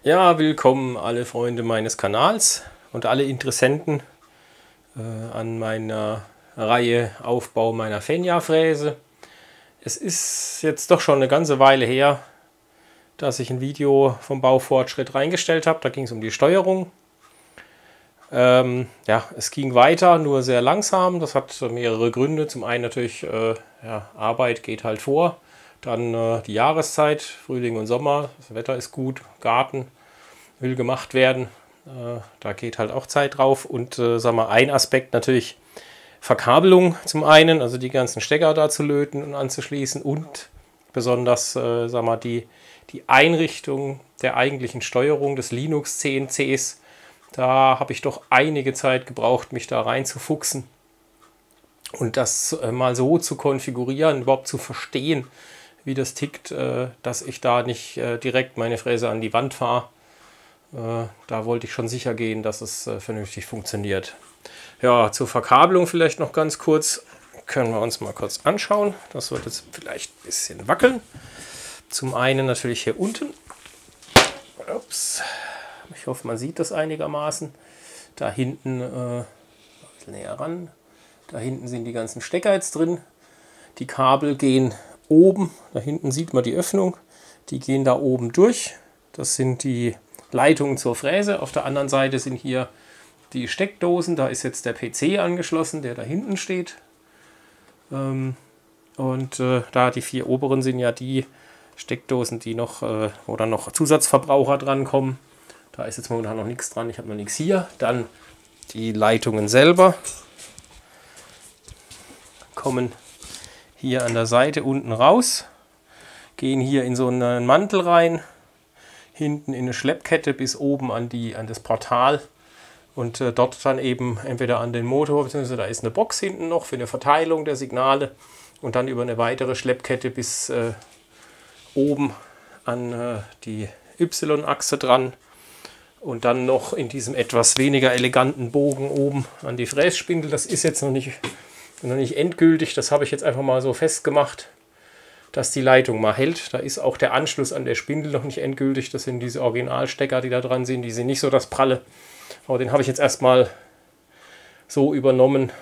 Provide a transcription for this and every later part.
Ja, willkommen alle Freunde meines Kanals und alle Interessenten an meiner Reihe Aufbau meiner Fenja-Fräse. Es ist jetzt doch schon eine ganze Weile her, dass ich ein Video vom Baufortschritt reingestellt habe. Da ging es um die Steuerung. Ja, es ging weiter, nur sehr langsam. Das hat mehrere Gründe. Zum einen natürlich, Arbeit geht halt vor. Dann die Jahreszeit, Frühling und Sommer. Das Wetter ist gut, Garten will gemacht werden. Da geht halt auch Zeit drauf. Und ein Aspekt natürlich Verkabelung zum einen, also die ganzen Stecker da zu löten und anzuschließen. Und besonders die Einrichtung der eigentlichen Steuerung des Linux CNCs. Da habe ich doch einige Zeit gebraucht, mich da reinzufuchsen und das mal so zu konfigurieren, überhaupt zu verstehen, wie das tickt, dass ich da nicht direkt meine Fräse an die Wand fahre. Da wollte ich schon sicher gehen, dass es vernünftig funktioniert. Ja, zur Verkabelung vielleicht noch ganz kurz. Können wir uns mal kurz anschauen. Das wird jetzt vielleicht ein bisschen wackeln. Zum einen natürlich hier unten. Ups. Ich hoffe, man sieht das einigermaßen. Da hinten, ein bisschen näher ran. Da hinten sind die ganzen Stecker jetzt drin. Die Kabel gehen oben. Da hinten sieht man die Öffnung. Die gehen da oben durch. Das sind die Leitungen zur Fräse. Auf der anderen Seite sind hier die Steckdosen. Da ist jetzt der PC angeschlossen, der da hinten steht. Da die 4 oberen sind ja die Steckdosen, die noch, wo dann noch Zusatzverbraucher dran kommen. Da ist jetzt momentan noch nichts dran, ich habe noch nichts hier. Dann die Leitungen selber kommen hier an der Seite unten raus, gehen hier in so einen Mantel rein, hinten in eine Schleppkette bis oben an das Portal und dort dann eben entweder an den Motor, beziehungsweise da ist eine Box hinten noch für eine Verteilung der Signale und dann über eine weitere Schleppkette bis oben an die Y-Achse dran. Und dann noch in diesem etwas weniger eleganten Bogen oben an die Frässpindel. Das ist jetzt noch nicht endgültig. Das habe ich jetzt einfach mal so festgemacht, dass die Leitung mal hält. Da ist auch der Anschluss an der Spindel noch nicht endgültig. Das sind diese Originalstecker, die da dran sind. Die sind nicht so das Pralle. Aber den habe ich jetzt erstmal so übernommen,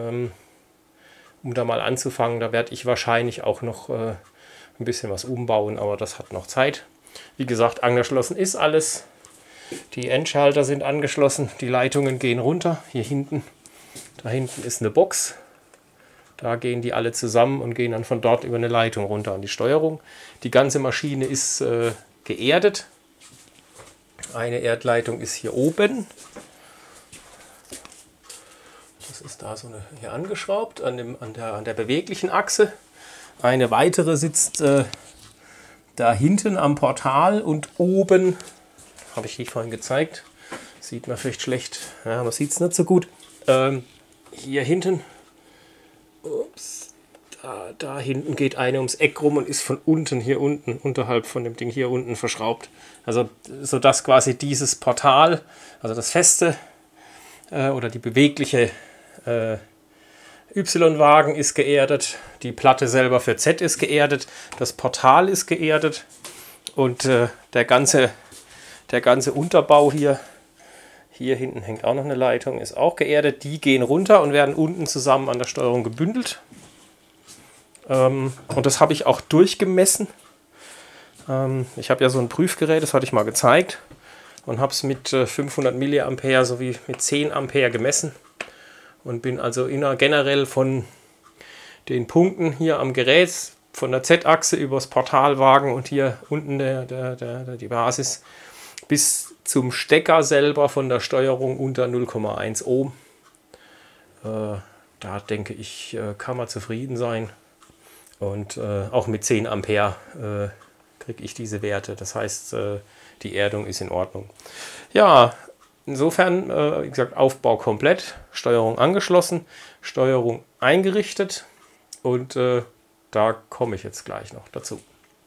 um da mal anzufangen. Da werde ich wahrscheinlich auch noch ein bisschen was umbauen. Aber das hat noch Zeit. Wie gesagt, angeschlossen ist alles. Die Endschalter sind angeschlossen, die Leitungen gehen runter. Hier hinten, da hinten ist eine Box. Da gehen die alle zusammen und gehen dann von dort über eine Leitung runter an die Steuerung. Die ganze Maschine ist geerdet. Eine Erdleitung ist hier oben. Das ist da so hier angeschraubt an der beweglichen Achse. Eine weitere sitzt da hinten am Portal und oben, habe ich die vorhin gezeigt, sieht man vielleicht schlecht, ja, man sieht es nicht so gut. Hier hinten, da hinten geht eine ums Eck rum und ist von unten, hier unten, unterhalb von dem Ding hier unten verschraubt. Also sodass quasi dieses Portal, also das feste oder die bewegliche Y-Wagen ist geerdet, die Platte selber für Z ist geerdet, das Portal ist geerdet und der ganze Unterbau hier hinten hängt auch noch eine Leitung, ist auch geerdet. Die gehen runter und werden unten zusammen an der Steuerung gebündelt. Und das habe ich auch durchgemessen. Ich habe ja so ein Prüfgerät, das hatte ich mal gezeigt. Und habe es mit 500 mA sowie mit 10 Ampere gemessen. Und bin also generell von den Punkten hier am Gerät, von der Z-Achse übers Portalwagen und hier unten die Basis, bis zum Stecker selber von der Steuerung unter 0,1 Ohm. Da denke ich, kann man zufrieden sein. Und auch mit 10 Ampere kriege ich diese Werte. Das heißt, die Erdung ist in Ordnung. Ja, insofern, wie gesagt, Aufbau komplett, Steuerung angeschlossen, Steuerung eingerichtet und da komme ich jetzt gleich noch dazu.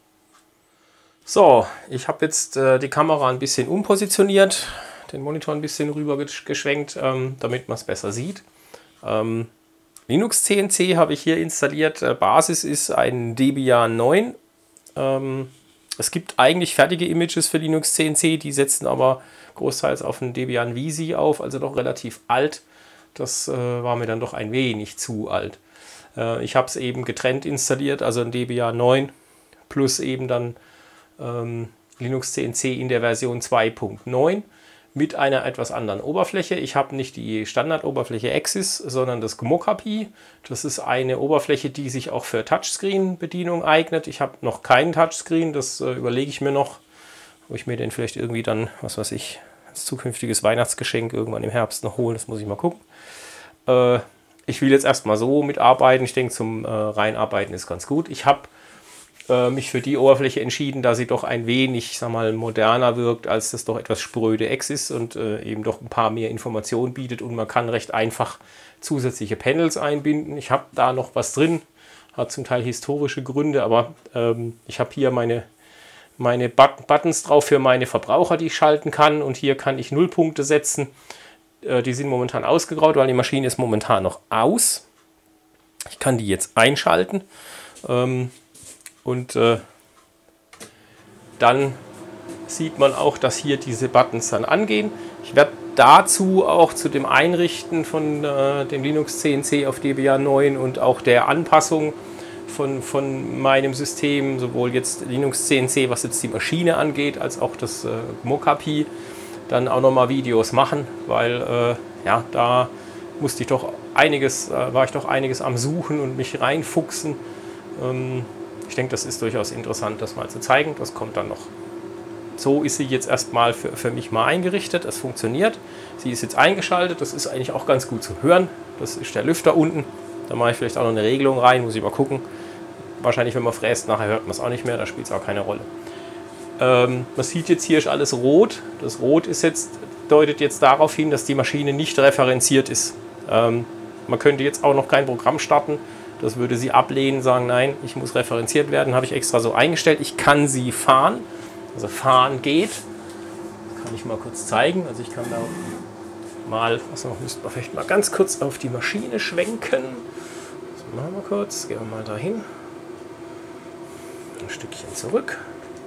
So, ich habe jetzt die Kamera ein bisschen umpositioniert, den Monitor ein bisschen rüber geschwenkt, damit man es besser sieht. Linux CNC habe ich hier installiert. Basis ist ein Debian 9. Es gibt eigentlich fertige Images für Linux CNC, die setzen aber großteils auf einen Debian Visi auf, also doch relativ alt. Das war mir dann doch ein wenig zu alt. Ich habe es eben getrennt installiert, also ein Debian 9 plus eben dann Linux CNC in der Version 2.9 mit einer etwas anderen Oberfläche. Ich habe nicht die Standardoberfläche Axis, sondern das Gmokapi. Das ist eine Oberfläche, die sich auch für Touchscreen-Bedienung eignet. Ich habe noch keinen Touchscreen, das überlege ich mir noch, wo ich mir den vielleicht irgendwie dann, was weiß ich, als zukünftiges Weihnachtsgeschenk irgendwann im Herbst noch holen. Das muss ich mal gucken. Ich will jetzt erstmal so mitarbeiten. Ich denke, zum Reinarbeiten ist ganz gut. Ich habe mich für die Oberfläche entschieden, da sie doch ein wenig, sag mal, moderner wirkt, als das doch etwas spröde Axis und eben doch ein paar mehr Informationen bietet und man kann recht einfach zusätzliche Panels einbinden. Ich habe da noch was drin, hat zum Teil historische Gründe, aber ich habe hier meine Buttons drauf für meine Verbraucher, die ich schalten kann, und hier kann ich Nullpunkte setzen. Die sind momentan ausgegraut, weil die Maschine ist momentan noch aus. Ich kann die jetzt einschalten. Und dann sieht man auch, dass hier diese Buttons dann angehen. Ich werde dazu auch zu dem Einrichten von dem Linux CNC auf Debian 9 und auch der Anpassung von meinem System, sowohl jetzt Linux CNC, was jetzt die Maschine angeht, als auch das Gmokapi, dann auch nochmal Videos machen, weil ja, da musste ich doch war ich doch einiges am Suchen und mich reinfuchsen. Ich denke, das ist durchaus interessant, das mal zu zeigen. Das kommt dann noch. So ist sie jetzt erstmal für mich mal eingerichtet. Es funktioniert. Sie ist jetzt eingeschaltet. Das ist eigentlich auch ganz gut zu hören. Das ist der Lüfter unten. Da mache ich vielleicht auch noch eine Regelung rein. Muss ich mal gucken. Wahrscheinlich, wenn man fräst, nachher hört man es auch nicht mehr. Da spielt es auch keine Rolle. Man sieht jetzt, hier ist alles rot. Das Rot ist deutet jetzt darauf hin, dass die Maschine nicht referenziert ist. Man könnte jetzt auch noch kein Programm starten. Das würde sie ablehnen, sagen, nein, ich muss referenziert werden. Habe ich extra so eingestellt. Ich kann sie fahren. Also fahren geht. Das kann ich mal kurz zeigen. Also ich kann da mal, also müssten wir vielleicht mal ganz kurz auf die Maschine schwenken. Das machen wir kurz. Gehen wir mal dahin. Ein Stückchen zurück.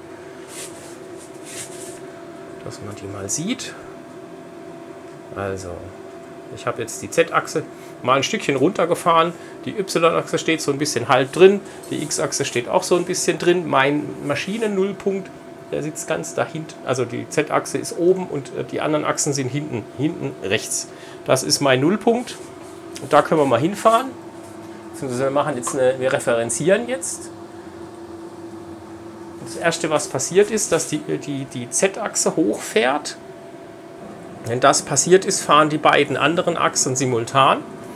Dass man die mal sieht. Also, ich habe jetzt die Z-Achse mal ein Stückchen runtergefahren. Die Y-Achse steht so ein bisschen halb drin. Die X-Achse steht auch so ein bisschen drin. Mein Maschinen-Nullpunkt, der sitzt ganz dahinter. Also die Z-Achse ist oben und die anderen Achsen sind hinten rechts. Das ist mein Nullpunkt. Und da können wir mal hinfahren. Wir machen jetzt wir referenzieren jetzt. Das erste, was passiert ist, dass die Z-Achse hochfährt. Wenn das passiert ist, fahren die beiden anderen Achsen simultan.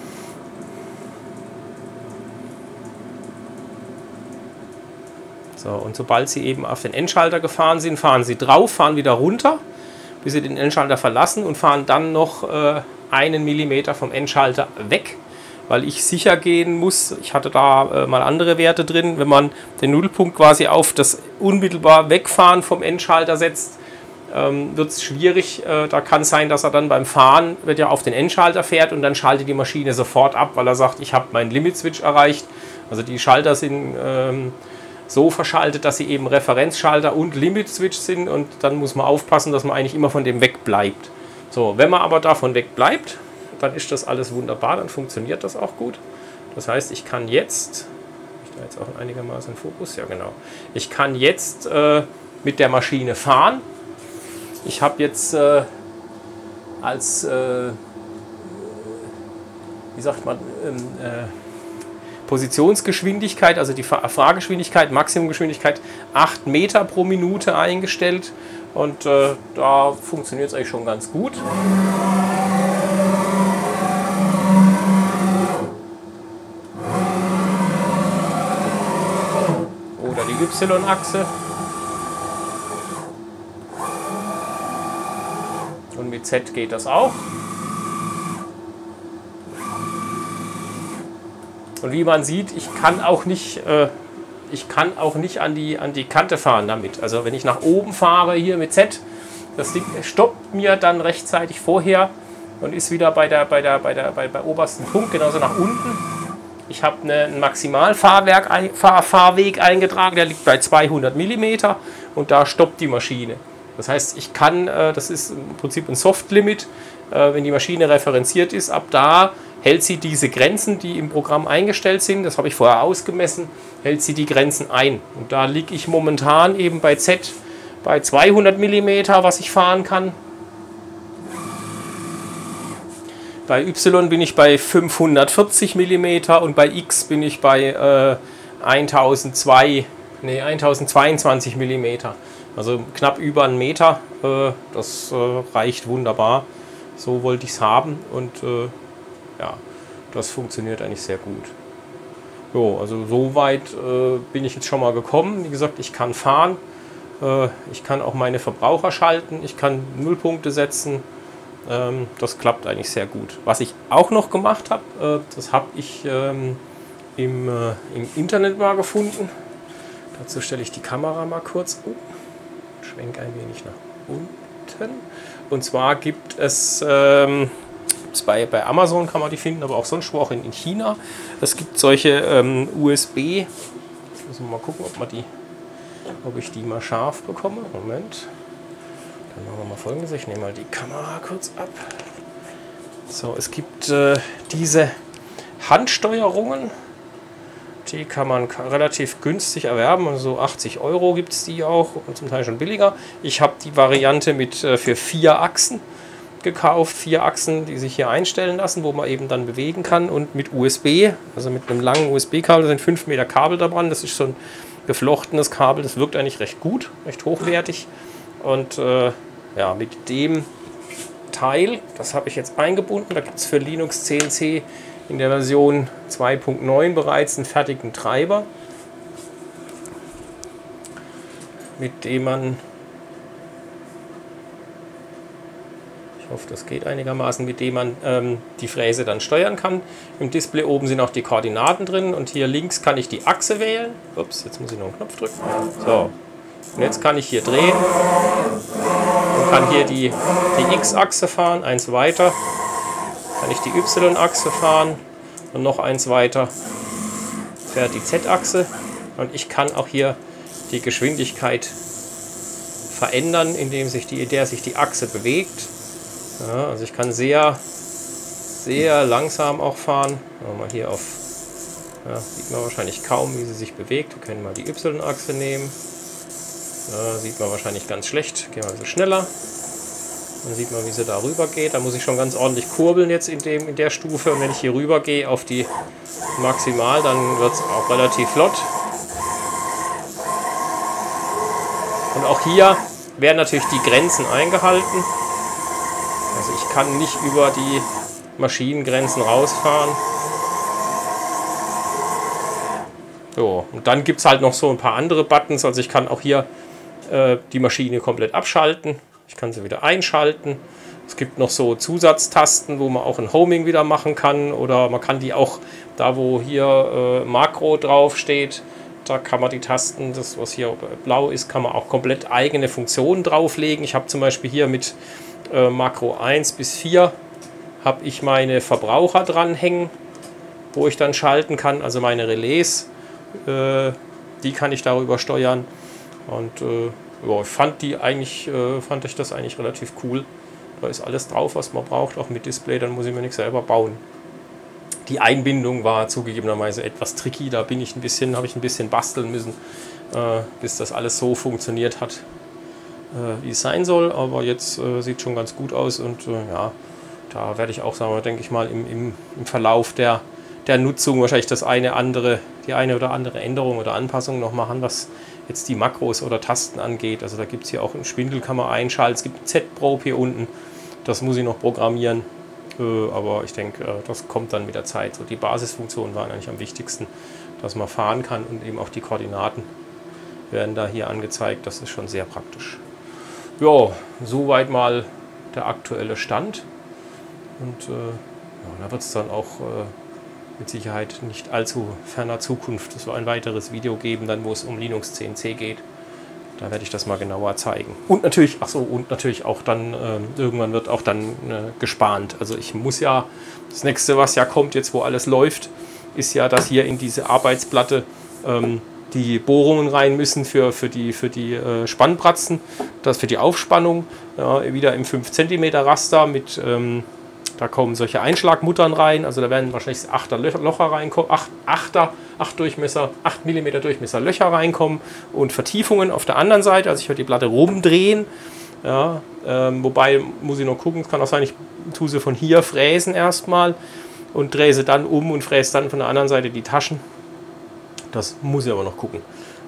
So, und sobald sie eben auf den Endschalter gefahren sind, fahren sie drauf, fahren wieder runter, bis sie den Endschalter verlassen und fahren dann noch 1 Millimeter vom Endschalter weg, weil ich sicher gehen muss. Ich hatte da mal andere Werte drin. Wenn man den Nullpunkt quasi auf das unmittelbar Wegfahren vom Endschalter setzt, wird es schwierig. Da kann es sein, dass er dann beim Fahren auf den Endschalter fährt und dann schaltet die Maschine sofort ab, weil er sagt, ich habe meinen Limit-Switch erreicht. Also die Schalter sind so verschaltet, dass sie eben Referenzschalter und Limit-Switch sind, und dann muss man aufpassen, dass man eigentlich immer von dem weg bleibt. So, wenn man aber davon weg bleibt, dann ist das alles wunderbar, dann funktioniert das auch gut. Das heißt, ich kann jetzt, ich da jetzt auch einigermaßen Fokus, ja genau, ich kann jetzt mit der Maschine fahren. Ich habe jetzt als, wie sagt man, Positionsgeschwindigkeit, also die Fahrgeschwindigkeit, Maximumgeschwindigkeit 8 Meter pro Minute eingestellt, und da funktioniert es eigentlich schon ganz gut. Oder die Y-Achse. Und mit Z geht das auch. Und wie man sieht, ich kann auch nicht an die Kante fahren damit. Also wenn ich nach oben fahre hier mit Z, das Ding stoppt mir dann rechtzeitig vorher und ist wieder bei obersten Punkt, genauso nach unten. Ich habe einen Maximalfahrweg eingetragen, der liegt bei 200 mm, und da stoppt die Maschine. Das heißt, ich kann, das ist im Prinzip ein Soft-Limit, wenn die Maschine referenziert ist, ab da hält sie diese Grenzen, die im Programm eingestellt sind, das habe ich vorher ausgemessen, hält sie die Grenzen ein. Und da liege ich momentan eben bei Z bei 200 mm, was ich fahren kann. Bei Y bin ich bei 540 mm und bei X bin ich bei 1022 mm. Also knapp über einen Meter. Das reicht wunderbar. So wollte ich es haben und ja, das funktioniert eigentlich sehr gut. Jo, also so weit bin ich jetzt schon mal gekommen. Wie gesagt, ich kann fahren. Ich kann auch meine Verbraucher schalten. Ich kann Nullpunkte setzen. Das klappt eigentlich sehr gut. Was ich auch noch gemacht habe, das habe ich im Internet mal gefunden. Dazu stelle ich die Kamera mal kurz um. Schwenke ein wenig nach unten. Und zwar gibt es bei Amazon kann man die finden, aber auch sonst wo, auch in China. Es gibt solche USB. Jetzt müssen wir mal gucken, ob ich die mal scharf bekomme. Moment. Dann machen wir mal Folgendes. Ich nehme mal die Kamera kurz ab. So, es gibt diese Handsteuerungen. Die kann man relativ günstig erwerben. Also 80 € gibt es die auch, und zum Teil schon billiger. Ich habe die Variante für 4 Achsen gekauft. 4 Achsen, die sich hier einstellen lassen, wo man eben dann bewegen kann. Und mit USB, also mit einem langen USB-Kabel, da sind 5 Meter Kabel da dran. Das ist so ein geflochtenes Kabel. Das wirkt eigentlich recht gut, recht hochwertig. Und ja, mit dem Teil, das habe ich jetzt eingebunden, da gibt es für Linux CNC in der Version 2.9 bereits einen fertigen Treiber, mit dem man, ich hoffe, das geht einigermaßen, mit dem man die Fräse dann steuern kann. Im Display oben sind auch die Koordinaten drin und hier links kann ich die Achse wählen. Ups, jetzt muss ich noch einen Knopf drücken. So. Und jetzt kann ich hier drehen und kann hier die X-Achse fahren, eins weiter, kann ich die Y-Achse fahren und noch eins weiter fährt die Z-Achse und ich kann auch hier die Geschwindigkeit verändern, indem sich die Achse bewegt. Ja, also ich kann sehr, sehr langsam auch fahren. Mal hier auf, ja, sieht man wahrscheinlich kaum, wie sie sich bewegt. Wir können mal die Y-Achse nehmen. Sieht man wahrscheinlich ganz schlecht. Gehen wir ein bisschen schneller. Dann sieht man, wie sie da rüber geht. Da muss ich schon ganz ordentlich kurbeln jetzt in der Stufe. Und wenn ich hier rüber gehe auf die Maximal, dann wird es auch relativ flott. Und auch hier werden natürlich die Grenzen eingehalten. Also ich kann nicht über die Maschinengrenzen rausfahren. So, und dann gibt es halt noch so ein paar andere Buttons. Also ich kann auch hier die Maschine komplett abschalten. Ich kann sie wieder einschalten. Es gibt noch so Zusatztasten, wo man auch ein Homing wieder machen kann. Oder man kann die auch, da wo hier Makro drauf steht, da kann man die Tasten, das was hier blau ist, kann man auch komplett eigene Funktionen drauflegen. Ich habe zum Beispiel hier mit Makro 1 bis 4 habe ich meine Verbraucher dranhängen, wo ich dann schalten kann, also meine Relais. Die kann ich darüber steuern und ja, fand ich das eigentlich relativ cool. Da ist alles drauf, was man braucht, auch mit Display, dann muss ich mir nichts selber bauen. Die Einbindung war zugegebenerweise etwas tricky, da habe ich ein bisschen basteln müssen, bis das alles so funktioniert hat, wie es sein soll, aber jetzt sieht schon ganz gut aus und ja, da werde ich auch, sagen wir, denke ich mal, im Verlauf der Nutzung wahrscheinlich die eine oder andere Änderung oder Anpassung noch machen, was jetzt die Makros oder Tasten angeht. Also da gibt es hier auch einen Spindel, kann man einschalten. Es gibt ein Z-Probe hier unten, das muss ich noch programmieren. Aber ich denke, das kommt dann mit der Zeit. So, die Basisfunktionen waren eigentlich am wichtigsten, dass man fahren kann und eben auch die Koordinaten werden da hier angezeigt. Das ist schon sehr praktisch. Ja, soweit mal der aktuelle Stand. Und ja, da wird es dann auch mit Sicherheit nicht allzu ferner Zukunft so ein weiteres Video geben, dann wo es um Linux CNC geht. Da werde ich das mal genauer zeigen. Und natürlich, auch dann, irgendwann wird auch dann gespannt. Also ich muss ja, das nächste, was ja kommt, jetzt wo alles läuft, ist ja, dass hier in diese Arbeitsplatte die Bohrungen rein müssen für die Spannbratzen, das für die Aufspannung. Ja, wieder im 5 cm Raster mit, da kommen solche Einschlagmuttern rein, also da werden wahrscheinlich 8 Locher reinkommen, 8 Durchmesser, 8 mm Durchmesser Löcher reinkommen und Vertiefungen auf der anderen Seite, also ich werde die Platte rumdrehen. Ja, wobei muss ich noch gucken, es kann auch sein, ich tue sie von hier fräsen erstmal und drehe sie dann um und fräse dann von der anderen Seite die Taschen. Das muss ich aber noch gucken.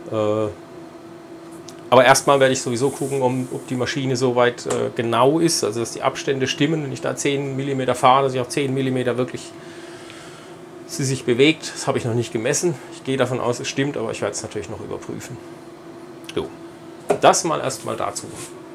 Aber erstmal werde ich sowieso gucken, ob die Maschine soweit genau ist, also dass die Abstände stimmen. Wenn ich da 10 mm fahre, dass ich auch 10 mm wirklich sie sich bewegt. Das habe ich noch nicht gemessen. Ich gehe davon aus, es stimmt, aber ich werde es natürlich noch überprüfen. So, das mal erstmal dazu.